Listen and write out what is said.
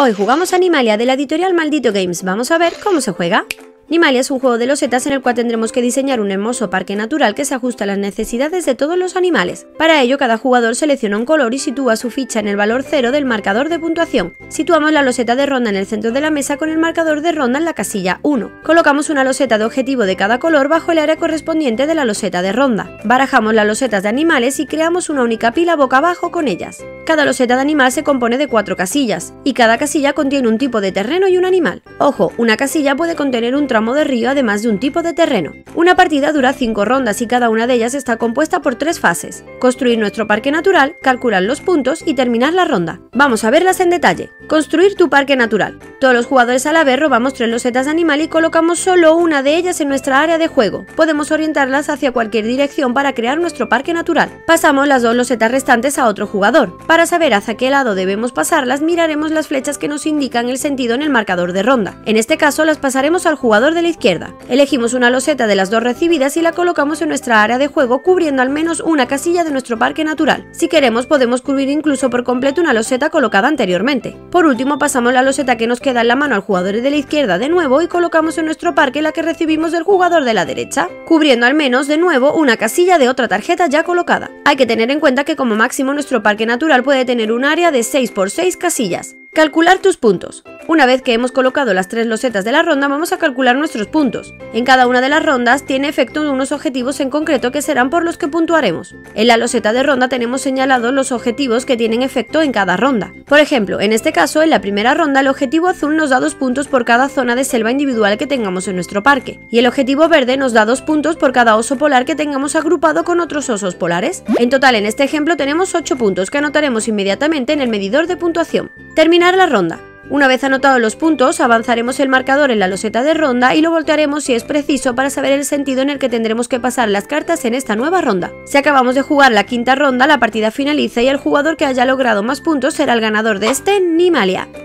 Hoy jugamos Animalia de la editorial Maldito Games. Vamos a ver cómo se juega. Animalia es un juego de losetas en el cual tendremos que diseñar un hermoso parque natural que se ajusta a las necesidades de todos los animales. Para ello, cada jugador selecciona un color y sitúa su ficha en el valor 0 del marcador de puntuación. Situamos la loseta de ronda en el centro de la mesa con el marcador de ronda en la casilla 1. Colocamos una loseta de objetivo de cada color bajo el área correspondiente de la loseta de ronda. Barajamos las losetas de animales y creamos una única pila boca abajo con ellas. Cada loseta de animal se compone de 4 casillas, y cada casilla contiene un tipo de terreno y un animal. Ojo, una casilla puede contener un tramo de río además de un tipo de terreno. Una partida dura 5 rondas y cada una de ellas está compuesta por 3 fases: construir nuestro parque natural, calcular los puntos y terminar la ronda. Vamos a verlas en detalle. Construir tu parque natural. Todos los jugadores a la vez robamos 3 losetas de animal y colocamos solo una de ellas en nuestra área de juego. Podemos orientarlas hacia cualquier dirección para crear nuestro parque natural. Pasamos las 2 losetas restantes a otro jugador. Para saber hacia qué lado debemos pasarlas, miraremos las flechas que nos indican el sentido en el marcador de ronda. En este caso las pasaremos al jugador de la izquierda. Elegimos una loseta de las 2 recibidas y la colocamos en nuestra área de juego cubriendo al menos una casilla de nuestro parque natural. Si queremos podemos cubrir incluso por completo una loseta colocada anteriormente. Por último, pasamos la loseta que nos queda en la mano al jugador de la izquierda de nuevo y colocamos en nuestro parque la que recibimos del jugador de la derecha, cubriendo al menos de nuevo una casilla de otra tarjeta ya colocada. Hay que tener en cuenta que como máximo nuestro parque natural puede tener un área de 6 por 6 casillas. Calcular tus puntos. Una vez que hemos colocado las 3 losetas de la ronda, vamos a calcular nuestros puntos. En cada una de las rondas tiene efecto unos objetivos en concreto que serán por los que puntuaremos. En la loseta de ronda tenemos señalados los objetivos que tienen efecto en cada ronda. Por ejemplo, en este caso, en la primera ronda, el objetivo azul nos da 2 puntos por cada zona de selva individual que tengamos en nuestro parque, y el objetivo verde nos da 2 puntos por cada oso polar que tengamos agrupado con otros osos polares. En total, en este ejemplo tenemos 8 puntos que anotaremos inmediatamente en el medidor de puntuación. Terminar la ronda. Una vez anotados los puntos, avanzaremos el marcador en la loseta de ronda y lo voltearemos si es preciso para saber el sentido en el que tendremos que pasar las cartas en esta nueva ronda. Si acabamos de jugar la quinta ronda, la partida finaliza y el jugador que haya logrado más puntos será el ganador de este Animalia.